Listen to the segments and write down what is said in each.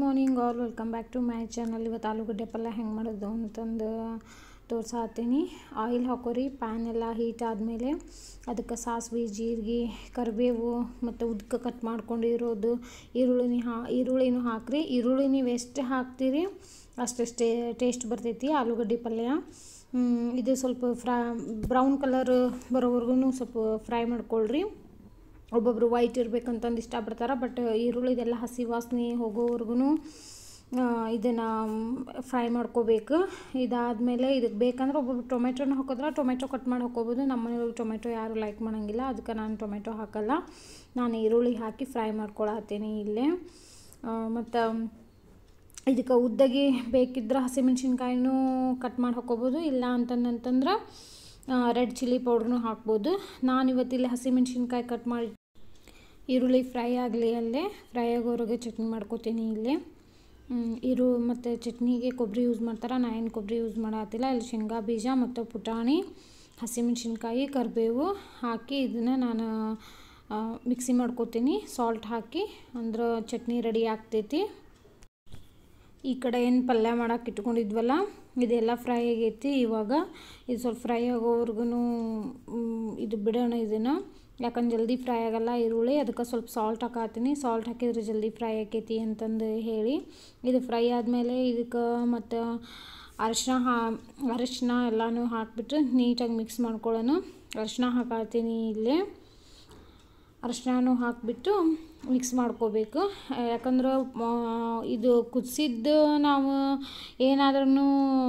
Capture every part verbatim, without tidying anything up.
Morning all welcome back to my channel. ಇವತ್ತು ಆಲೂಗಡ್ಡೆ ಪಲ್ಯ ಹೆಂಗೆ ಮಾಡೋದು ಅಂತಂದು ತೋರ್ಸಾತೀನಿ. ಆಯಿಲ್ ಹಾಕೋರಿ. ಪ್ಯಾನ್ ಎಲ್ಲ ಹೀಟ್ ಆದಮೇಲೆ ಅದಕ್ಕೆ ಸಾಸಿವೆ, ಜೀರಿಗೆ, ಕರಿಬೇವು ಮತ್ತು ಉದ್ದಕ್ಕೆ ಕಟ್ ಮಾಡ್ಕೊಂಡಿರೋದು ಈರುಳ್ಳಿನ ಹಾ ಈರುಳ್ಳಿನೂ ಹಾಕ್ರಿ. ಈರುಳ್ಳಿ ನೀವು ಎಷ್ಟು ಹಾಕ್ತೀರಿ ಅಷ್ಟಷ್ಟೇ ಟೇಸ್ಟ್ ಬರ್ತೈತಿ ಆಲೂಗಡ್ಡೆ ಪಲ್ಯ. ಇದು ಸ್ವಲ್ಪ ಫ್ರೈ ಬ್ರೌನ್ ಕಲರ್ ಬರೋವರೆಗೂ ಸ್ವಲ್ಪ ಫ್ರೈ ಮಾಡ್ಕೊಳ್ರಿ. ಒಬ್ಬೊಬ್ಬರು ವೈಟ್ ಇರಬೇಕಂತಂದು ಇಷ್ಟಪಡ್ತಾರೆ, ಬಟ್ ಈರುಳ್ಳಿದೆಲ್ಲ ಹಸಿ ವಾಸನೆ ಹೋಗೋವರೆಗೂ ಇದನ್ನು ಫ್ರೈ ಮಾಡ್ಕೋಬೇಕು. ಇದಾದಮೇಲೆ ಇದಕ್ಕೆ ಬೇಕಂದ್ರೆ ಒಬ್ಬೊಬ್ರು ಟೊಮೆಟೊನ ಹಾಕಿದ್ರೆ ಟೊಮೆಟೊ ಕಟ್ ಮಾಡಿ ಹಾಕೋಬೋದು. ನಮ್ಮ ಮನೆಯೊಳಗೆ ಟೊಮೆಟೊ ಯಾರು ಲೈಕ್ ಮಾಡೋಂಗಿಲ್ಲ, ಅದಕ್ಕೆ ನಾನು ಟೊಮೆಟೊ ಹಾಕಲ್ಲ. ನಾನು ಈರುಳ್ಳಿ ಹಾಕಿ ಫ್ರೈ ಮಾಡ್ಕೊಳತ್ತೀನಿ ಇಲ್ಲೇ. ಮತ್ತು ಇದಕ್ಕೆ ಉದ್ದಾಗಿ ಬೇಕಿದ್ರೆ ಹಸಿಮೆಣ್ಸಿನ್ಕಾಯಿನೂ ಕಟ್ ಮಾಡಿ ಹಾಕೋಬೋದು, ಇಲ್ಲ ಅಂತಂತಂದ್ರೆ ರೆಡ್ ಚಿಲ್ಲಿ ಪೌಡ್ರನ್ನೂ ಹಾಕ್ಬೋದು. ನಾನು ಇವತ್ತಿಲ್ಲಿ ಹಸಿಮೆಣ್ಸಿನ್ಕಾಯಿ ಕಟ್ ಮಾಡಿ ಈರುಳ್ಳಿ ಫ್ರೈ ಆಗಲಿ ಅಲ್ಲೇ ಫ್ರೈ ಆಗೋವರೆಗೆ ಚಟ್ನಿ ಮಾಡ್ಕೋತೀನಿ ಇಲ್ಲೇ. ಈರು ಮತ್ತು ಚಟ್ನಿಗೆ ಕೊಬ್ಬರಿ ಯೂಸ್ ಮಾಡ್ತಾರೆ, ನಾನು ಏನು ಕೊಬ್ಬರಿ ಯೂಸ್ ಮಾಡತ್ತಿಲ್ಲ. ಇಲ್ಲಿ ಶೇಂಗಾ ಬೀಜ ಮತ್ತು ಪುಟಾಣಿ, ಹಸಿಮೆಣ್ಸಿನ್ಕಾಯಿ, ಕರಿಬೇವು ಹಾಕಿ ಇದನ್ನು ನಾನು ಮಿಕ್ಸಿ ಮಾಡ್ಕೋತೀನಿ ಸಾಲ್ಟ್ ಹಾಕಿ, ಅಂದ್ರೆ ಚಟ್ನಿ ರೆಡಿ ಆಗ್ತೈತಿ. ಈ ಕಡೆ ಏನು ಪಲ್ಯ ಮಾಡೋಕೆ ಇಟ್ಕೊಂಡಿದ್ವಲ್ಲ ಇದೆಲ್ಲ ಫ್ರೈ ಆಗೈತಿ. ಇವಾಗ ಇದು ಸ್ವಲ್ಪ ಫ್ರೈ ಆಗೋವರೆಗೂ ಇದು ಬಿಡೋಣ ಇದನ್ನು, ಯಾಕಂದ್ರೆ ಜಲ್ದಿ ಫ್ರೈ ಆಗೋಲ್ಲ ಈರುಳ್ಳಿ. ಅದಕ್ಕೆ ಸ್ವಲ್ಪ ಸಾಲ್ಟ್ ಹಾಕತ್ತೀನಿ. ಸಾಲ್ಟ್ ಹಾಕಿದ್ರೆ ಜಲ್ದಿ ಫ್ರೈ ಆಕೈತಿ ಅಂತಂದು ಹೇಳಿ. ಇದು ಫ್ರೈ ಆದಮೇಲೆ ಇದಕ್ಕೆ ಮತ್ತು ಅರಿಶಿನ ಹಾ ಅರಿಶಿನ ಎಲ್ಲನೂ ಹಾಕಿಬಿಟ್ಟು ನೀಟಾಗಿ ಮಿಕ್ಸ್ ಮಾಡ್ಕೊಳ್ಳೋಣ. ಅರಿಶಿನ ಹಾಕತ್ತೀನಿ ಇಲ್ಲೇ. ಅರಿಶಿನೂ ಹಾಕಿಬಿಟ್ಟು ಮಿಕ್ಸ್ ಮಾಡ್ಕೋಬೇಕು. ಯಾಕಂದ್ರೆ ಇದು ಕುದಿಸಿದ್ದು ನಾವು ಏನಾದ್ರೂ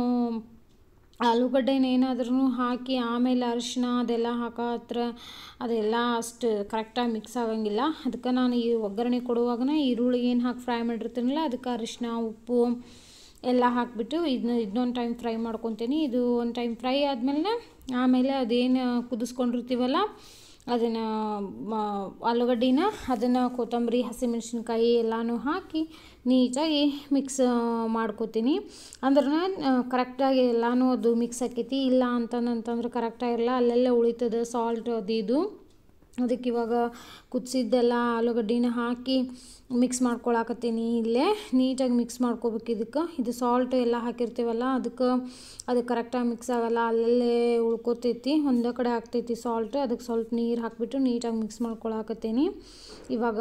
ಆಲೂಗಡ್ಡೆನ ಏನಾದ್ರೂ ಹಾಕಿ ಆಮೇಲೆ ಅರಿಶಿನ ಅದೆಲ್ಲ ಹಾಕೋ ಹತ್ರ ಅದೆಲ್ಲ ಅಷ್ಟು ಕರೆಕ್ಟಾಗಿ ಮಿಕ್ಸ್ ಆಗೋಂಗಿಲ್ಲ. ಅದಕ್ಕೆ ನಾನು ಈ ಒಗ್ಗರಣೆ ಕೊಡುವಾಗನೇ ಈರುಳ್ಳಿ ಏನು ಹಾಕಿ ಫ್ರೈ ಮಾಡಿರ್ತೀನಲ್ಲ ಅದಕ್ಕೆ ಅರಿಶಿನ, ಉಪ್ಪು ಎಲ್ಲ ಹಾಕಿಬಿಟ್ಟು ಇದನ್ನ ಇದನ್ನೊಂದು ಟೈಮ್ ಫ್ರೈ ಮಾಡ್ಕೊತೀನಿ. ಇದು ಒಂದು ಟೈಮ್ ಫ್ರೈ ಆದಮೇಲೆ ಆಮೇಲೆ ಅದೇನು ಕುದಿಸ್ಕೊಂಡಿರ್ತೀವಲ್ಲ ಅದನ್ನು ಆಲೂಗಡ್ಡಿನ ಅದನ್ನು ಕೊತ್ತಂಬರಿ, ಹಸಿಮೆಣ್ಸಿನ್ಕಾಯಿ ಎಲ್ಲನೂ ಹಾಕಿ ನೀಟಾಗಿ ಮಿಕ್ಸ್ ಮಾಡ್ಕೋತೀನಿ. ಅಂದ್ರೆ ಕರೆಕ್ಟಾಗಿ ಎಲ್ಲನೂ ಅದು ಮಿಕ್ಸ್ ಆಕೈತಿ. ಇಲ್ಲ ಅಂತಂತಂದ್ರೆ ಕರೆಕ್ಟಾಗಿರಲ್ಲ, ಅಲ್ಲೆಲ್ಲ ಉಳಿತದೆ ಸಾಲ್ಟ್ ಅದು ಇದು. ಅದಕ್ಕೆ ಇವಾಗ ಕುದಿಸಿದ್ದೆಲ್ಲ ಆಲೂಗಡ್ಡಿನ ಹಾಕಿ ಮಿಕ್ಸ್ ಮಾಡ್ಕೊಳಕತ್ತೀನಿ ಇಲ್ಲೇ. ನೀಟಾಗಿ ಮಿಕ್ಸ್ ಮಾಡ್ಕೋಬೇಕು ಇದಕ್ಕೆ. ಇದು ಸಾಲ್ಟ್ ಎಲ್ಲ ಹಾಕಿರ್ತೀವಲ್ಲ ಅದಕ್ಕೆ ಅದು ಕರೆಕ್ಟಾಗಿ ಮಿಕ್ಸ್ ಆಗೋಲ್ಲ, ಅಲ್ಲಲ್ಲೇ ಉಳ್ಕೋತೈತಿ, ಒಂದೇ ಕಡೆ ಆಗ್ತೈತಿ ಸಾಲ್ಟ್. ಅದಕ್ಕೆ ಸ್ವಲ್ಪ ನೀರು ಹಾಕಿಬಿಟ್ಟು ನೀಟಾಗಿ ಮಿಕ್ಸ್ ಮಾಡ್ಕೊಳಕತ್ತೀನಿ. ಇವಾಗ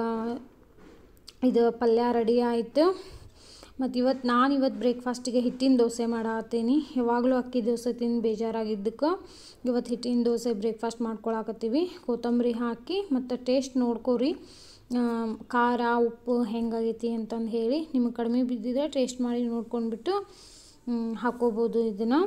ಇದು ಪಲ್ಯ ರೆಡಿ ಆಯಿತು. ಮತ್ತು ಇವತ್ತು ನಾನು ಇವತ್ತು ಬ್ರೇಕ್ಫಾಸ್ಟಿಗೆ ಹಿಟ್ಟಿನ ದೋಸೆ ಮಾಡತ್ತೀನಿ. ಯಾವಾಗಲೂ ಅಕ್ಕಿ ದೋಸೆ ತಿಂದು ಬೇಜಾರಾಗಿದ್ದಕ್ಕೆ ಇವತ್ತು ಹಿಟ್ಟಿನ ದೋಸೆ ಬ್ರೇಕ್ಫಾಸ್ಟ್ ಮಾಡ್ಕೊಳಕತ್ತೀವಿ. ಕೊತ್ತಂಬರಿ ಹಾಕಿ ಮತ್ತು ಟೇಸ್ಟ್ ನೋಡ್ಕೋರಿ, ಖಾರ ಉಪ್ಪು ಹೆಂಗಾಗೈತಿ ಅಂತಂದು ಹೇಳಿ. ನಿಮಗೆ ಕಡಿಮೆ ಬಿದ್ದಿದ್ರೆ ಟೇಸ್ಟ್ ಮಾಡಿ ನೋಡ್ಕೊಂಡ್ಬಿಟ್ಟು ಹಾಕೋಬೋದು ಇದನ್ನು.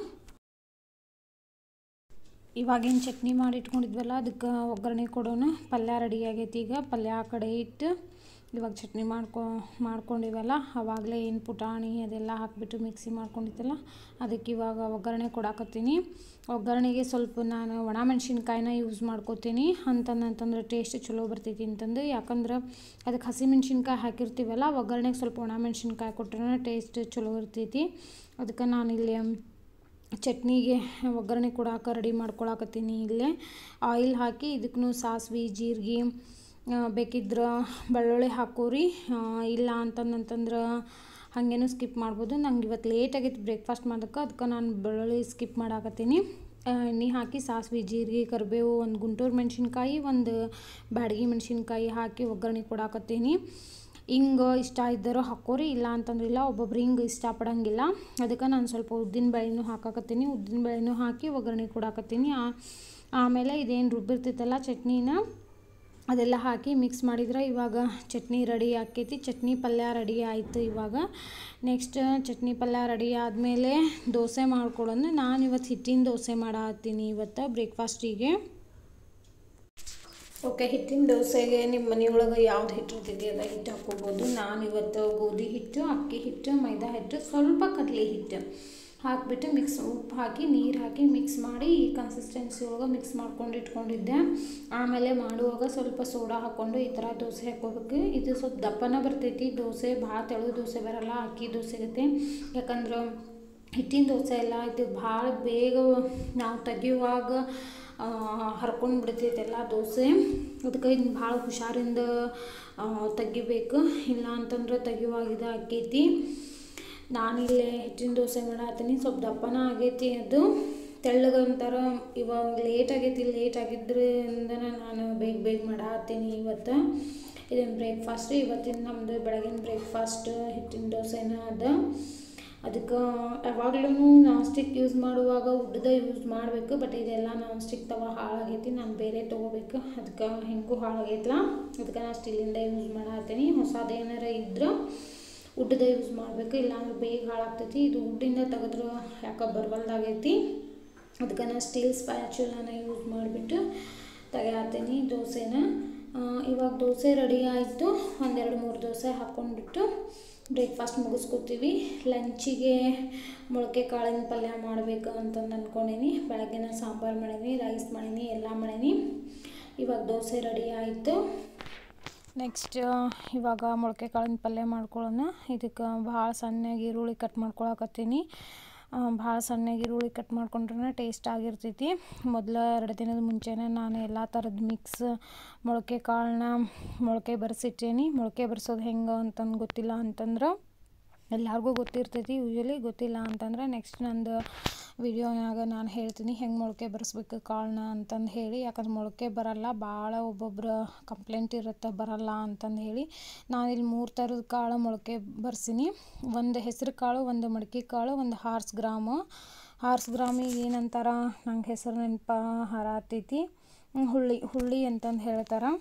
ಇವಾಗೇನು ಚಟ್ನಿ ಮಾಡಿ ಇಟ್ಕೊಂಡಿದ್ವಲ್ಲ ಅದಕ್ಕೆ ಒಗ್ಗರಣೆ ಕೊಡೋಣ. ಪಲ್ಯ ರೆಡಿ ಆಗೈತಿ. ಈಗ ಪಲ್ಯ ಆ ಕಡೆ ಇಟ್ಟು ಇವಾಗ ಚಟ್ನಿ ಮಾಡ್ಕೊ ಮಾಡ್ಕೊಂಡಿವಲ್ಲ ಆವಾಗಲೇ ಏನು ಪುಟಾಣಿ ಅದೆಲ್ಲ ಹಾಕಿಬಿಟ್ಟು ಮಿಕ್ಸಿ ಮಾಡ್ಕೊಂಡಿದ್ದಲ್ಲ ಅದಕ್ಕೆ ಇವಾಗ ಒಗ್ಗರಣೆ ಕೊಡಾಕತ್ತೀನಿ. ಒಗ್ಗರಣೆಗೆ ಸ್ವಲ್ಪ ನಾನು ಒಣ ಮೆಣಸಿನ್ಕಾಯಿನ ಯೂಸ್ ಮಾಡ್ಕೋತೀನಿ ಅಂತಂದಂತಂದ್ರೆ ಟೇಸ್ಟ್ ಚಲೋ ಬರ್ತೈತಿ ಅಂತಂದು. ಯಾಕಂದ್ರೆ ಅದಕ್ಕೆ ಹಸಿ ಮೆಣ್ಸಿನ್ಕಾಯಿ ಹಾಕಿರ್ತೀವಲ್ಲ ಒಗ್ಗರಣೆಗೆ ಸ್ವಲ್ಪ ಒಣ ಮೆಣಸಿನ್ಕಾಯಿ ಕೊಟ್ಟರೆ ಟೇಸ್ಟ್ ಚಲೋ ಇರ್ತೈತಿ. ಅದಕ್ಕೆ ನಾನು ಇಲ್ಲಿ ಚಟ್ನಿಗೆ ಒಗ್ಗರಣೆ ಕೊಡಾಕ ರೆಡಿ ಮಾಡ್ಕೊಳಕತ್ತೀನಿ ಇಲ್ಲೇ. ಆಯಿಲ್ ಹಾಕಿ ಇದಕ್ಕೂ ಸಾಸಿವೆ, ಜೀರಿಗೆ, ಬೇಕಿದ್ರೆ ಬೆಳ್ಳುಳ್ಳಿ ಹಾಕೋರಿ, ಇಲ್ಲ ಅಂತಂದಂತಂದ್ರೆ ಹಾಗೇನೂ ಸ್ಕಿಪ್ ಮಾಡ್ಬೋದು. ನಂಗೆ ಇವತ್ತು ಲೇಟ್ ಆಗೈತೆ ಬ್ರೇಕ್ಫಾಸ್ಟ್ ಮಾಡೋಕ್ಕೆ, ಅದಕ್ಕೆ ನಾನು ಬೆಳ್ಳುಳ್ಳಿ ಸ್ಕಿಪ್ ಮಾಡಾಕತ್ತೀನಿ. ಎಣ್ಣೆ ಹಾಕಿ ಸಾಸಿವೆ, ಜೀರಿಗೆ, ಕರಿಬೇವು, ಒಂದು ಗುಂಟೂರು ಮೆಣಸಿನ್ಕಾಯಿ, ಒಂದು ಬ್ಯಾಡಗಿ ಮೆಣಸಿನ್ಕಾಯಿ ಹಾಕಿ ಒಗ್ಗರಣೆ ಕೊಡಾಕತ್ತೀನಿ. ಹಿಂಗೆ ಇಷ್ಟ ಇದ್ದರೂ ಹಾಕೋರಿ, ಇಲ್ಲ ಅಂತಂದ್ರೆ ಇಲ್ಲ. ಒಬ್ಬೊಬ್ರು ಹಿಂಗೆ ಇಷ್ಟಪಡೋಂಗಿಲ್ಲ, ಅದಕ್ಕೆ ನಾನು ಸ್ವಲ್ಪ ಉದ್ದಿನ ಬೇಳೆನೂ ಹಾಕಾಕತ್ತೀನಿ. ಉದ್ದಿನ ಬೇಳೆನೂ ಹಾಕಿ ಒಗ್ಗರಣೆ ಕೊಡಾಕತ್ತೀನಿ. ಆಮೇಲೆ ಇದೇನು ರುಬ್ಬಿರ್ತೈತಲ್ಲ ಚಟ್ನಿನ ಅದೆಲ್ಲ ಹಾಕಿ ಮಿಕ್ಸ್ ಮಾಡಿದ್ರೆ ಇವಾಗ ಚಟ್ನಿ ರೆಡಿ ಆಕೈತಿ. ಚಟ್ನಿ ಪಲ್ಯ ರೆಡಿ ಆಯಿತು. ಇವಾಗ ನೆಕ್ಸ್ಟ್ ಚಟ್ನಿ ಪಲ್ಯ ರೆಡಿ ಆದಮೇಲೆ ದೋಸೆ ಮಾಡ್ಕೊಡೋಣ. ನಾನು ಇವತ್ತು ಹಿಟ್ಟಿನ ದೋಸೆ ಮಾಡತ್ತೀನಿ ಇವತ್ತು ಬ್ರೇಕ್ಫಾಸ್ಟಿಗೆ. ಓಕೆ, ಹಿಟ್ಟಿನ ದೋಸೆಗೆ ನಿಮ್ಮ ಮನೆಯೊಳಗೆ ಯಾವ್ದು ಹಿಟ್ಟು ಇರ್ತೈತಿ ಅದ ಹಿಟ್ಟು ಹಾಕ್ಕೋಬೋದು. ನಾನು ಇವತ್ತು ಗೋಧಿ ಹಿಟ್ಟು, ಅಕ್ಕಿ ಹಿಟ್ಟು, ಮೈದಾ ಹಿಟ್ಟು, ಸ್ವಲ್ಪ ಕಡಲೆ ಹಿಟ್ಟು ಹಾಕಿಬಿಟ್ಟು ಮಿಕ್ಸ್ ಉಪ್ಪು ಹಾಕಿ ನೀರು ಹಾಕಿ ಮಿಕ್ಸ್ ಮಾಡಿ ಈ ಕನ್ಸಿಸ್ಟೆನ್ಸಿ ಒಳಗೆ ಮಿಕ್ಸ್ ಮಾಡ್ಕೊಂಡು ಇಟ್ಕೊಂಡಿದ್ದೆ. ಆಮೇಲೆ ಮಾಡುವಾಗ ಸ್ವಲ್ಪ ಸೋಡಾ ಹಾಕ್ಕೊಂಡು ಈ ಥರ ದೋಸೆ ಹಾಕ್ಕೋಬೇಕು. ಇದು ಸ್ವಲ್ಪ ದಪ್ಪನ ಬರ್ತೈತಿ ದೋಸೆ, ಭಾಳ ತೆಳು ದೋಸೆ ಬರೋಲ್ಲ, ಅಕ್ಕಿ ದೋಸೆ ಇರುತ್ತೆ. ಯಾಕಂದ್ರೆ ಹಿಟ್ಟಿನ ದೋಸೆ ಎಲ್ಲ ಇದು ಭಾಳ ಬೇಗ ನಾವು ತೆಗಿಯುವಾಗ ಹರ್ಕೊಂಡು ಬಿಡ್ತೈತೆಲ್ಲ ದೋಸೆ. ಅದಕ್ಕೆ ಇದನ್ನ ಭಾಳ ಹುಷಾರಿಂದ ತೆಗಿಬೇಕು, ಇಲ್ಲ ಅಂತಂದ್ರೆ ತೆಗಿಯುವಾಗ ಆಕೈತಿ. ನಾನಿಲ್ಲೇ ಹಿಟ್ಟಿನ ದೋಸೆ ಮಾಡತ್ತೀನಿ, ಸ್ವಲ್ಪ ದಪ್ಪನ ಆಗೈತಿ. ಅದು ತೆಳ್ಳಗೆ ಒಂಥರ ಇವಾಗ ಲೇಟ್ ಆಗೈತಿ, ಲೇಟ್ ಆಗಿದ್ದರಿಂದ ನಾನು ಬೇಗ ಬೇಗ ಮಾಡತ್ತೀನಿ ಇವತ್ತು. ಇದನ್ನು ಬ್ರೇಕ್ಫಾಸ್ಟ್ ಇವತ್ತಿನ ನಮ್ಮದು ಬೆಳಗಿನ ಬ್ರೇಕ್ಫಾಸ್ಟ್ ಹಿಟ್ಟಿನ ದೋಸೆನ ಅದ. ಅದಕ್ಕೆ ಯಾವಾಗಲೂ ನಾನ್ ಸ್ಟಿಕ್ ಯೂಸ್ ಮಾಡುವಾಗ ಉಡ್ದ ಯೂಸ್ ಮಾಡಬೇಕು. ಬಟ್ ಇದೆಲ್ಲ ನಾನ್ ಸ್ಟಿಕ್ ತವ ಹಾಳಾಗೈತಿ, ನಾನು ಬೇರೆ ತೊಗೋಬೇಕು. ಅದಕ್ಕೆ ಹೆಂಗೂ ಹಾಳಾಗೈತಲ್ಲ, ಅದಕ್ಕೆ ನಾನು ಸ್ಟೀಲಿಂದ ಯೂಸ್ ಮಾಡತ್ತೀನಿ. ಹೊಸದು ಏನಾರ ಇದ್ರೆ ಉಡ್ಡದ ಯೂಸ್ ಮಾಡಬೇಕು, ಇಲ್ಲಾಂದ್ರೆ ಬೇಗ ಹಾಳಾಗ್ತೈತಿ. ಇದು ಉಡ್ಡಿಂದ ತೆಗೆದ್ರೆ ಯಾಕೆ ಬರವಲ್ದಾಗೈತಿ. ಅದಕ್ಕೆ ನಾನು ಸ್ಟೀಲ್ ಸ್ಪ್ಯಾಚುಲನ ಯೂಸ್ ಮಾಡಿಬಿಟ್ಟು ತೆಗಿಯತ್ತೀನಿ ದೋಸೆನ. ಇವಾಗ ದೋಸೆ ರೆಡಿ ಆಯಿತು. ಒಂದೆರಡು ಮೂರು ದೋಸೆ ಹಾಕ್ಕೊಂಡ್ಬಿಟ್ಟು ಬ್ರೇಕ್ಫಾಸ್ಟ್ ಮುಗಿಸ್ಕೊತೀವಿ. ಲಂಚಿಗೆ ಮೊಳಕೆ ಕಾಳಿನ ಪಲ್ಯ ಮಾಡಬೇಕು ಅಂತಂದು ಅಂದ್ಕೊಂಡೀನಿ. ಬೆಳಗ್ಗೆನ ಸಾಂಬಾರು ಮಾಡೀನಿ, ರೈಸ್ ಮಾಡೀನಿ, ಎಲ್ಲ ಮಾಡೀನಿ. ಇವಾಗ ದೋಸೆ ರೆಡಿ ಆಯಿತು. ನೆಕ್ಸ್ಟ್ ಇವಾಗ ಮೊಳಕೆ ಕಾಳಿನ ಪಲ್ಯ ಮಾಡ್ಕೊಳ್ಳೋಣ. ಇದಕ್ಕೆ ಭಾಳ ಸಣ್ಣಗೆ ಈರುಳ್ಳಿ ಕಟ್ ಮಾಡ್ಕೊಳಕತ್ತೀನಿ. ಭಾಳ ಸಣ್ಣಗೆ ಈರುಳ್ಳಿ ಕಟ್ ಮಾಡ್ಕೊಂಡ್ರೆ ಟೇಸ್ಟ್ ಆಗಿರ್ತೈತಿ. ಮೊದಲು ಎರಡು ದಿನದ ಮುಂಚೆನೇ ನಾನು ಎಲ್ಲ ಥರದ ಮಿಕ್ಸ್ ಮೊಳಕೆ ಕಾಳನ್ನ ಮೊಳಕೆ ಬರೆಸಿಟ್ಟೇನಿ. ಮೊಳಕೆ ಬರೆಸೋದು ಹೆಂಗೆ ಅಂತಂದು ಗೊತ್ತಿಲ್ಲ ಅಂತಂದ್ರೆ ಎಲ್ಲರಿಗೂ ಗೊತ್ತಿರ್ತೈತಿ, ಯೂಶ್ವಲಿ ಗೊತ್ತಿಲ್ಲ ಅಂತಂದ್ರೆ ನೆಕ್ಸ್ಟ್ ನಂದು ವಿಡಿಯೋನಾಗ ನಾನು ಹೇಳ್ತೀನಿ ಹೆಂಗೆ ಮೊಳಕೆ ಬರೆಸ್ಬೇಕು ಕಾಳನ್ನ ಅಂತಂದು ಹೇಳಿ. ಯಾಕಂದ್ರೆ ಮೊಳಕೆ ಬರಲ್ಲ, ಭಾಳ ಒಬ್ಬೊಬ್ರು ಕಂಪ್ಲೇಂಟ್ ಇರುತ್ತೆ ಬರಲ್ಲ ಅಂತಂದು ಹೇಳಿ. ನಾನಿಲ್ಲಿ ಮೂರು ಥರದ ಕಾಳು ಮೊಳಕೆ ಬರ್ಸೀನಿ. ಒಂದು ಹೆಸರು ಕಾಳು, ಒಂದು ಮಡಿಕೆ ಕಾಳು, ಒಂದು ಹಾರ್ಸ್ ಗ್ರಾಮು. ಹಾರ್ಸ್ ಗ್ರಾಮಿಗೆ ಏನಂತಾರ ನಂಗೆ ಹೆಸರು ನೆನಪ ಹರಾತೈತಿ, ಹುಳ್ಳಿ ಹುಳ್ಳಿ ಅಂತಂದು ಹೇಳ್ತಾರೆ.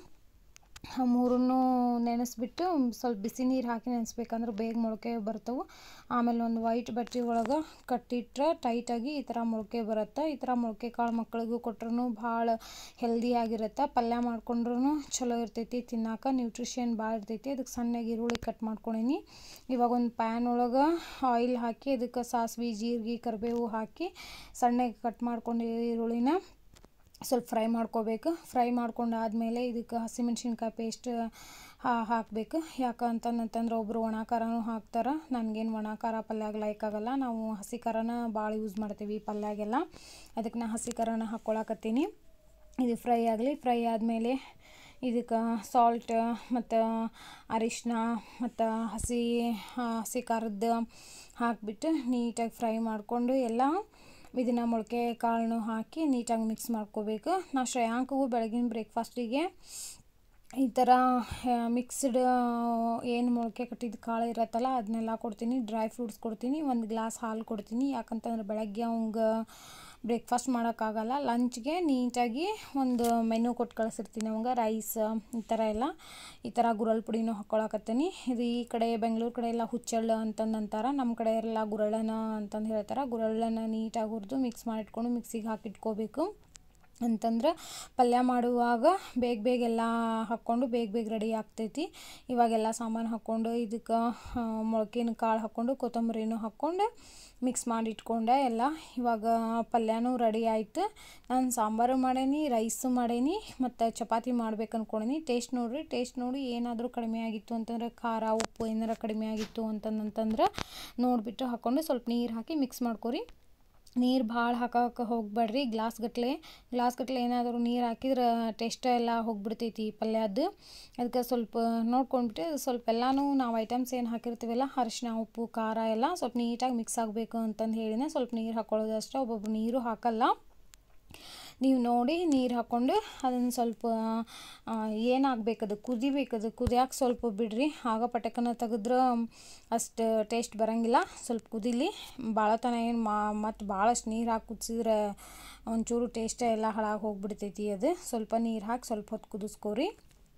ಮೂರನ್ನು ನೆನೆಸ್ಬಿಟ್ಟು ಸ್ವಲ್ಪ ಬಿಸಿ ನೀರು ಹಾಕಿ ನೆನೆಸ್ಬೇಕಂದ್ರೆ ಬೇಗ ಮೊಳಕೆ ಬರ್ತವೆ. ಆಮೇಲೆ ಒಂದು ವೈಟ್ ಬಟ್ಟೆ ಒಳಗೆ ಕಟ್ಟಿಟ್ರೆ ಟೈಟಾಗಿ ಈ ಥರ ಮೊಳಕೆ ಬರುತ್ತೆ. ಈ ಥರ ಮೊಳಕೆ ಕಾಳು ಮಕ್ಳಿಗೂ ಕೊಟ್ರೂ ಭಾಳ ಹೆಲ್ದಿಯಾಗಿರುತ್ತೆ. ಪಲ್ಯ ಮಾಡ್ಕೊಂಡ್ರೂ ಚಲೋ ಇರ್ತೈತಿ, ತಿನ್ನೋಕೆ ನ್ಯೂಟ್ರಿಷನ್ ಭಾಳ ಇರ್ತೈತಿ. ಅದಕ್ಕೆ ಸಣ್ಣಗೆ ಈರುಳ್ಳಿ ಕಟ್ ಮಾಡ್ಕೊಂಡೀನಿ. ಇವಾಗ ಒಂದು ಪ್ಯಾನ್ ಒಳಗೆ ಆಯಿಲ್ ಹಾಕಿ ಅದಕ್ಕೆ ಸಾಸಿವೆ, ಜೀರಿಗೆ, ಕರಿಬೇವು ಹಾಕಿ ಸಣ್ಣಗೆ ಕಟ್ ಮಾಡ್ಕೊಂಡು ಈರುಳ್ಳಿನ ಸ್ವಲ್ಪ ಫ್ರೈ ಮಾಡ್ಕೋಬೇಕು. ಫ್ರೈ ಮಾಡ್ಕೊಂಡಾದಮೇಲೆ ಇದಕ್ಕೆ ಹಸಿಮೆಣ್ಸಿನ್ಕಾಯಿ ಪೇಸ್ಟ್ ಹಾಕಬೇಕು. ಯಾಕಂತಂದ್ರೆ ಒಬ್ಬರು ಒಣ ಖಾರನೂ ಹಾಕ್ತಾರೆ. ನನಗೇನು ಒಣ ಖಾರ ಪಲ್ಯಾಗ ಲೈಕ್ ಆಗೋಲ್ಲ. ನಾವು ಹಸಿ ಖಾರನ ಭಾಳ ಯೂಸ್ ಮಾಡ್ತೀವಿ ಪಲ್ಯಾಗೆಲ್ಲ. ಅದಕ್ಕೆ ನಾನು ಹಸಿ ಖಾರನ ಹಾಕ್ಕೊಳಕತ್ತೀನಿ. ಇದು ಫ್ರೈ ಆಗಲಿ. ಫ್ರೈ ಆದಮೇಲೆ ಇದಕ್ಕೆ ಸಾಲ್ಟ್ ಮತ್ತು ಅರಿಶಿನ ಮತ್ತು ಹಸಿ ಹಸಿ ಖಾರದ್ದು ಹಾಕಿಬಿಟ್ಟು ನೀಟಾಗಿ ಫ್ರೈ ಮಾಡಿಕೊಂಡು ಎಲ್ಲ ಇದನ್ನು ಮೊಳಕೆ ಕಾಳನ್ನು ಹಾಕಿ ನೀಟಾಗಿ ಮಿಕ್ಸ್ ಮಾಡ್ಕೋಬೇಕು. ನಾ ಶ್ರೇಯಾಂಕಗೂ ಬೆಳಗಿನ ಬ್ರೇಕ್ಫಾಸ್ಟಿಗೆ ಈ ಥರ ಮಿಕ್ಸ್ಡ್ ಏನು ಮೊಳಕೆ ಕಟ್ಟಿದ ಕಾಳು ಇರತ್ತಲ್ಲ ಅದನ್ನೆಲ್ಲ ಕೊಡ್ತೀನಿ. ಡ್ರೈ ಫ್ರೂಟ್ಸ್ ಕೊಡ್ತೀನಿ, ಒಂದು ಗ್ಲಾಸ್ ಹಾಲು ಕೊಡ್ತೀನಿ. ಯಾಕಂತಂದ್ರೆ ಬೆಳಗ್ಗೆ ಅವಂಗೆ ಬ್ರೇಕ್ಫಾಸ್ಟ್ ಮಾಡೋಕ್ಕಾಗಲ್ಲ. ಲಂಚ್ಗೆ ನೀಟಾಗಿ ಒಂದು ಮೆನು ಕೊಟ್ಟು ಕಳಿಸಿರ್ತೀನಿ ಅವಂಗೆ, ರೈಸ್ ಈ ಥರ ಎಲ್ಲ. ಈ ಥರ ಗುರಳ್ ಪುಡಿನೂ ಹಾಕ್ಕೊಳಕತ್ತೀನಿ. ಇದು ಈ ಕಡೆ ಬೆಂಗಳೂರು ಕಡೆ ಎಲ್ಲ ಹುಚ್ಚಳ್ಳು ಅಂತಂದು ಅಂತಾರೆ, ನಮ್ಮ ಕಡೆ ಎಲ್ಲ ಗುರಳನ ಅಂತಂದು ಹೇಳ್ತಾರೆ. ಗುರಳನ್ನ ನೀಟಾಗಿ ಹುರಿದು ಮಿಕ್ಸ್ ಮಾಡಿಟ್ಕೊಂಡು ಮಿಕ್ಸಿಗೆ ಹಾಕಿಟ್ಕೋಬೇಕು. ಅಂತಂದ್ರೆ ಪಲ್ಯ ಮಾಡುವಾಗ ಬೇಗ ಬೇಗ ಎಲ್ಲ ಹಾಕ್ಕೊಂಡು ಬೇಗ ಬೇಗ ರೆಡಿ ಆಗ್ತೈತಿ. ಇವಾಗೆಲ್ಲ ಸಾಮಾನು ಹಾಕ್ಕೊಂಡು ಇದಕ್ಕೆ ಮೊಳಕೆನ ಕಾಳು ಹಾಕ್ಕೊಂಡು ಕೊತ್ತಂಬರಿನೂ ಹಾಕ್ಕೊಂಡು ಮಿಕ್ಸ್ ಮಾಡಿ ಇಟ್ಕೊಂಡೆ ಎಲ್ಲ. ಇವಾಗ ಪಲ್ಯನೂ ರೆಡಿ ಆಯಿತು. ನಾನು ಸಾಂಬಾರು ಮಾಡೀನಿ, ರೈಸು ಮಾಡೀನಿ, ಮತ್ತು ಚಪಾತಿ ಮಾಡ್ಬೇಕು ಅಂದ್ಕೊಂಡೀನಿ. ಟೇಸ್ಟ್ ನೋಡಿರಿ, ಟೇಸ್ಟ್ ನೋಡಿ ಏನಾದರೂ ಕಡಿಮೆ ಆಗಿತ್ತು ಅಂತಂದ್ರೆ ಖಾರ ಉಪ್ಪು ಏನಾರ ಕಡಿಮೆ ಆಗಿತ್ತು ಅಂತಂತಂದ್ರೆ ನೋಡಿಬಿಟ್ಟು ಹಾಕ್ಕೊಂಡು ಸ್ವಲ್ಪ ನೀರು ಹಾಕಿ ಮಿಕ್ಸ್ ಮಾಡ್ಕೊರಿ. ನೀರು ಭಾಳ ಹಾಕೋಕೆ ಹೋಗ್ಬೇಡ್ರಿ. ಗ್ಲಾಸ್ ಗಟ್ಟಲೆ ಗ್ಲಾಸ್ ಗಟ್ಟಲೆ ಏನಾದರೂ ನೀರು ಹಾಕಿದ್ರೆ ಟೇಸ್ಟ್ ಎಲ್ಲ ಹೋಗ್ಬಿಡ್ತೈತಿ ಪಲ್ಯದ್ದು. ಅದಕ್ಕೆ ಸ್ವಲ್ಪ ನೋಡ್ಕೊಂಡ್ಬಿಟ್ಟು ಸ್ವಲ್ಪ ಎಲ್ಲನೂ ನಾವು ಐಟಮ್ಸ್ ಏನು ಹಾಕಿರ್ತೀವಲ್ಲ ಅರಿಶಿನ, ಉಪ್ಪು, ಖಾರ ಎಲ್ಲ ಸ್ವಲ್ಪ ನೀಟಾಗಿ ಮಿಕ್ಸ್ ಆಗಬೇಕು ಅಂತಂದು ಹೇಳಿನೇ ಸ್ವಲ್ಪ ನೀರು ಹಾಕ್ಕೊಳ್ಳೋದು ಅಷ್ಟೇ. ಒಬ್ಬೊಬ್ರು ನೀರು ಹಾಕಲ್ಲ. ನೀವು ನೋಡಿ ನೀರು ಹಾಕ್ಕೊಂಡು ಅದನ್ನು ಸ್ವಲ್ಪ ಏನಾಗಬೇಕದು ಕುದಿಬೇಕದು ಕುದಿಯಾಕೆ ಸ್ವಲ್ಪ ಬಿಡ್ರಿ. ಆಗ ಪಟಕನ ತೆಗೆದ್ರೆ ಅಷ್ಟು ಟೇಸ್ಟ್ ಬರೋಂಗಿಲ್ಲ. ಸ್ವಲ್ಪ ಕುದಿಲಿ. ಭಾಳ ತನ ಏನು ಮಾ ಮತ್ತು ಭಾಳಷ್ಟು ನೀರು ಹಾಕಿ ಕುದಿಸಿದ್ರೆ ಒಂಚೂರು ಟೇಸ್ಟ್ ಎಲ್ಲ ಹಾಳಾಗಿ ಹೋಗ್ಬಿಡ್ತೈತಿ. ಅದು ಸ್ವಲ್ಪ ನೀರು ಹಾಕಿ ಸ್ವಲ್ಪ ಹೊತ್ತು ಕುದಿಸ್ಕೋರಿ.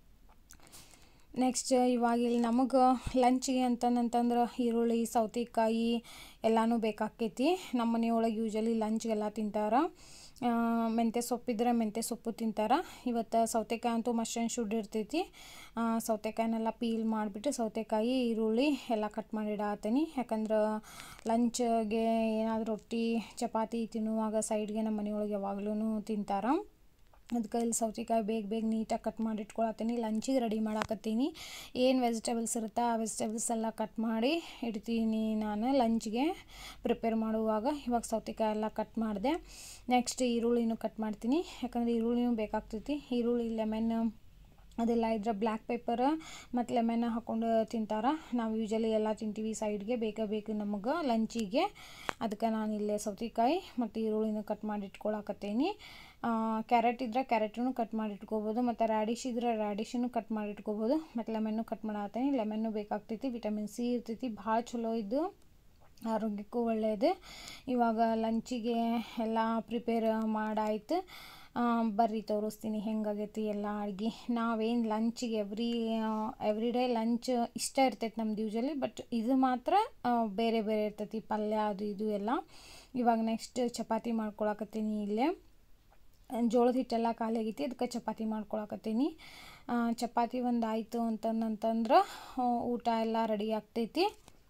ನೆಕ್ಸ್ಟ್ ಇವಾಗ ಇಲ್ಲಿ ನಮಗೆ ಲಂಚಿಗೆ ಅಂತಂತಂದ್ರೆ ಈರುಳ್ಳಿ, ಸೌತೆಕಾಯಿ ಎಲ್ಲನೂ ಬೇಕಾಕೈತಿ. ನಮ್ಮ ಮನೆಯೊಳಗೆ ಯೂಶ್ವಲಿ ಲಂಚ್ಗೆಲ್ಲ ತಿಂತಾರೆ. ಮೆಂತ್ಯ ಸೊಪ್ಪಿದ್ರೆ ಮೆಂತ್ಯ ಸೊಪ್ಪು ತಿಂತಾರೆ. ಇವತ್ತು ಸೌತೆಕಾಯಿ ಅಂತೂ ಮಸ್ಟ್ ಆ್ಯಂಡ್ ಶುಡ್ ಇರ್ತೈತಿ. ಸೌತೆಕಾಯಿನೆಲ್ಲ ಪೀಲ್ ಮಾಡಿಬಿಟ್ಟು ಸೌತೆಕಾಯಿ, ಈರುಳ್ಳಿ ಎಲ್ಲ ಕಟ್ ಮಾಡಿ ಇಡಾತೀನಿ. ಯಾಕಂದ್ರೆ ಲಂಚ್ಗೆ ಏನಾದರೂ ರೊಟ್ಟಿ ಚಪಾತಿ ತಿನ್ನುವಾಗ ಸೈಡ್ಗೆ ನಮ್ಮ ಮನೆಯೊಳಗೆ ಯಾವಾಗ್ಲೂ ತಿಂತಾರೆ. ಅದಕ್ಕೆ ಇಲ್ಲಿ ಸೌತೆಕಾಯಿ ಬೇಗ ಬೇಗ ನೀಟಾಗಿ ಕಟ್ ಮಾಡಿ ಇಟ್ಕೊಳತ್ತೀನಿ. ಲಂಚಿಗೆ ರೆಡಿ ಮಾಡಾಕತ್ತೀನಿ. ಏನು ವೆಜಿಟೇಬಲ್ಸ್ ಇರುತ್ತೆ ಆ ವೆಜಿಟೇಬಲ್ಸ್ ಎಲ್ಲ ಕಟ್ ಮಾಡಿ ಇಡ್ತೀನಿ ನಾನು ಲಂಚ್ಗೆ ಪ್ರಿಪೇರ್ ಮಾಡುವಾಗ. ಇವಾಗ ಸೌತೆಕಾಯಿ ಎಲ್ಲ ಕಟ್ ಮಾಡಿದೆ. ನೆಕ್ಸ್ಟ್ ಈರುಳ್ಳಿನೂ ಕಟ್ ಮಾಡ್ತೀನಿ, ಯಾಕಂದರೆ ಈರುಳ್ಳಿನೂ ಬೇಕಾಗ್ತೈತಿ. ಈರುಳ್ಳಿ ಲೆಮನ್ ಅದೆಲ್ಲ ಇದ್ರೆ ಬ್ಲ್ಯಾಕ್ ಪೇಪರ್ ಮತ್ತು ಲೆಮನ್ ಹಾಕ್ಕೊಂಡು ತಿಂತಾರೆ. ನಾವು ಯೂಶಲಿ ಎಲ್ಲ ತಿಂತೀವಿ ಸೈಡ್ಗೆ, ಬೇಕೇ ಬೇಕು ನಮಗೆ ಲಂಚಿಗೆ. ಅದಕ್ಕೆ ನಾನು ಇಲ್ಲೇ ಸೌತೆಕಾಯಿ ಮತ್ತು ಈರುಳ್ಳಿನ ಕಟ್ ಮಾಡಿ ಇಟ್ಕೊಳಕತ್ತೀನಿ. ಕ್ಯಾರೆಟ್ ಇದ್ದರೆ ಕ್ಯಾರೆಟನ್ನು ಕಟ್ ಮಾಡಿ ಇಟ್ಕೋಬೋದು, ಮತ್ತು ರ್ಯಾಡಿಶ್ ಇದ್ದರೆ ರ್ಯಾಡಿಶನ್ನು ಕಟ್ ಮಾಡಿ ಇಟ್ಕೋಬೋದು, ಮತ್ತು ಲೆಮನ್ನು ಕಟ್ ಮಾಡತ್ತೀನಿ. ಲೆಮನ್ನು ಬೇಕಾಗ್ತೈತಿ, ವಿಟಮಿನ್ ಸಿ ಇರ್ತೈತಿ, ಭಾಳ ಚಲೋ ಇದು, ಆರೋಗ್ಯಕ್ಕೂ ಒಳ್ಳೆಯದು. ಇವಾಗ ಲಂಚಿಗೆ ಎಲ್ಲ ಪ್ರಿಪೇರ್ ಮಾಡಾಯ್ತು. ಬರ್ರಿ ತೋರಿಸ್ತೀನಿ ಹೆಂಗಾಗೈತಿ ಎಲ್ಲ ಅಡುಗೆ. ನಾವೇನು ಲಂಚಿಗೆ ಎವ್ರಿ ಎವ್ರಿ ಡೇ ಲಂಚ್ ಇಷ್ಟ ಇರ್ತೈತೆ ನಮ್ದು ಯೂಶಲಿ, ಬಟ್ ಇದು ಮಾತ್ರ ಬೇರೆ ಬೇರೆ ಇರ್ತೈತಿ, ಪಲ್ಯ ಅದು ಇದು ಎಲ್ಲ. ಇವಾಗ ನೆಕ್ಸ್ಟ್ ಚಪಾತಿ ಮಾಡ್ಕೊಳಕತ್ತೀನಿ. ಇಲ್ಲೇ ಜೋಳದ ಹಿಟ್ಟೆಲ್ಲ ಖಾಲಿ ಆಗೈತಿ, ಅದಕ್ಕೆ ಚಪಾತಿ ಮಾಡ್ಕೊಳಕತ್ತೀನಿ. ಚಪಾತಿ ಒಂದು ಆಯಿತು ಅಂತಂತಂದ್ರೆ ಊಟ ಎಲ್ಲ ರೆಡಿ ಆಗ್ತೈತಿ.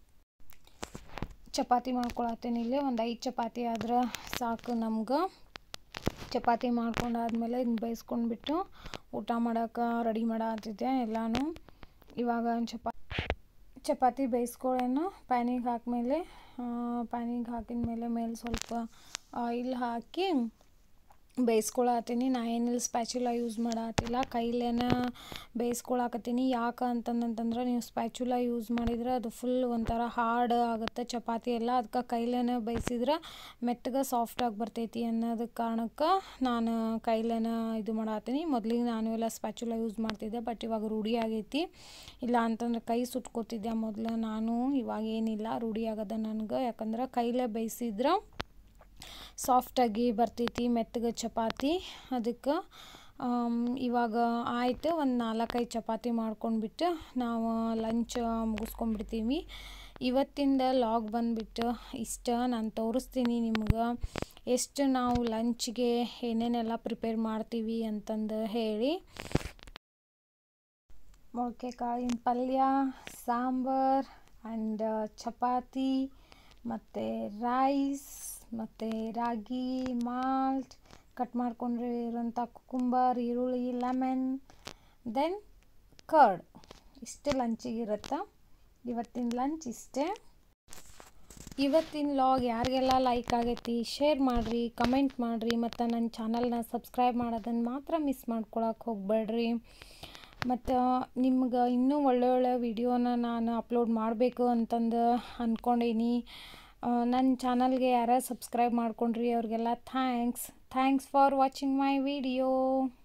ಚಪಾತಿ ಮಾಡ್ಕೊಳತ್ತೀನಿ. ಇಲ್ಲೇ ಒಂದು ಐದು ಚಪಾತಿ ಆದ್ರೆ ಸಾಕು ನಮ್ಗೆ. ಚಪಾತಿ ಮಾಡ್ಕೊಂಡಾದ್ಮೇಲೆ ಇದನ್ನ ಬೇಯಿಸ್ಕೊಂಡ್ಬಿಟ್ಟು ಊಟ ಮಾಡೋಕೆ ರೆಡಿ ಮಾಡತ್ತಿದ್ದೆ ಎಲ್ಲನೂ. ಇವಾಗ ಚಪಾ ಚಪಾತಿ ಬೇಯಿಸ್ಕೊಳ್ಳೋಣ. ಪ್ಯಾನಿಗೆ ಹಾಕಿದ್ಮೇಲೆ ಪ್ಯಾನಿಗೆ ಹಾಕಿದ ಮೇಲೆ ಮೇಲೆ ಸ್ವಲ್ಪ ಆಯಿಲ್ ಹಾಕಿ ಬೇಯಿಸ್ಕೊಳತ್ತೀನಿ. ನಾ ಏನಿಲ್ಲ ಸ್ಪ್ಯಾಚುಲ ಯೂಸ್ ಮಾಡತ್ತಿಲ್ಲ, ಕೈಲೇನ ಬೇಯಿಸ್ಕೊಳಕತ್ತೀನಿ. ಯಾಕೆ ಅಂತಂತಂದ್ರೆ ನೀವು ಸ್ಪ್ಯಾಚುಲ ಯೂಸ್ ಮಾಡಿದ್ರೆ ಅದು ಫುಲ್ ಒಂಥರ ಹಾರ್ಡ್ ಆಗುತ್ತೆ ಚಪಾತಿ ಎಲ್ಲ. ಅದಕ್ಕೆ ಕೈಲೇನ ಬೇಯಿಸಿದ್ರೆ ಮೆತ್ತಗೆ ಸಾಫ್ಟಾಗಿ ಬರ್ತೈತಿ ಅನ್ನೋದು ಕಾರಣಕ್ಕೆ ನಾನು ಕೈಲೇನ ಇದು ಮಾಡತ್ತೀನಿ. ಮೊದಲಿಗೆ ನಾನು ಎಲ್ಲ ಸ್ಪ್ಯಾಚುಲ ಯೂಸ್ ಮಾಡ್ತಿದ್ದೆ, ಬಟ್ ಇವಾಗ ರೂಢಿ ಆಗೈತಿ. ಇಲ್ಲ ಅಂತಂದ್ರೆ ಕೈ ಸುಟ್ಕೋತಿದ್ದೆ ಮೊದಲು ನಾನು. ಇವಾಗ ಏನಿಲ್ಲ, ರೂಢಿ ಆಗದ ನನಗೆ. ಯಾಕಂದ್ರೆ ಕೈಲೇ ಬೇಯಿಸಿದ್ರೆ ಸಾಫ್ಟಾಗಿ ಬರ್ತೈತಿ ಮೆತ್ತಗೆ ಚಪಾತಿ. ಅದಕ್ಕೆ ಇವಾಗ ಆಯಿತು, ಒಂದು ನಾಲ್ಕೈದು ಚಪಾತಿ ಮಾಡ್ಕೊಂಡ್ಬಿಟ್ಟು ನಾವು ಲಂಚ್ ಮುಗಿಸ್ಕೊಂಡ್ಬಿಡ್ತೀವಿ. ಇವತ್ತಿಂದ ಲಾಗ್ ಬಂದುಬಿಟ್ಟು ಇಷ್ಟ. ನಾನು ತೋರಿಸ್ತೀನಿ ನಿಮ್ಗೆ ಎಷ್ಟು ನಾವು ಲಂಚ್ಗೆ ಏನೇನೆಲ್ಲ ಪ್ರಿಪೇರ್ ಮಾಡ್ತೀವಿ ಅಂತಂದು ಹೇಳಿ. ಮೊಳಕೆ ಕಾಳಿನ ಪಲ್ಯ, ಸಾಂಬಾರ್ ಆ್ಯಂಡ್ ಚಪಾತಿ, ಮತ್ತು ರೈಸ್, ಮತ್ತು ರಾಗಿ ಮಾಲ್ಟ್, ಕಟ್ ಮಾಡ್ಕೊಂಡಿರೋಂಥ ಕುಕುಂಬರ್, ಈರುಳ್ಳಿ, ಲೆಮನ್, ದೆನ್ ಕರ್ಡ್. ಇಷ್ಟು ಲಂಚಿಗಿರುತ್ತೆ. ಇವತ್ತಿನ ಲಂಚ್ ಇಷ್ಟೇ. ಇವತ್ತಿನ ಲಾಗ್ ಯಾರಿಗೆಲ್ಲ ಲೈಕ್ ಆಗೈತಿ ಶೇರ್ ಮಾಡಿರಿ, ಕಮೆಂಟ್ ಮಾಡಿರಿ, ಮತ್ತು ನನ್ನ ಚಾನಲ್ನ ಸಬ್ಸ್ಕ್ರೈಬ್ ಮಾಡೋದನ್ನು ಮಾತ್ರ ಮಿಸ್ ಮಾಡ್ಕೊಳಕ್ಕೆ ಹೋಗಬೇಡ್ರಿ. ಮತ್ತು ನಿಮ್ಗೆ ಇನ್ನೂ ಒಳ್ಳೆ ಒಳ್ಳೆ ವಿಡಿಯೋನ ನಾನು ಅಪ್ಲೋಡ್ ಮಾಡಬೇಕು ಅಂತಂದು ಅಂದ್ಕೊಂಡೀನಿ. ನನ್ನ ಚಾನಲ್ಗೆ ಯಾರು ಸಬ್ಸ್ಕ್ರೈಬ್ ಮಾಡ್ಕೊಂಡ್ರಿ ಅವ್ರಿಗೆಲ್ಲ thanks thanks for watching my video.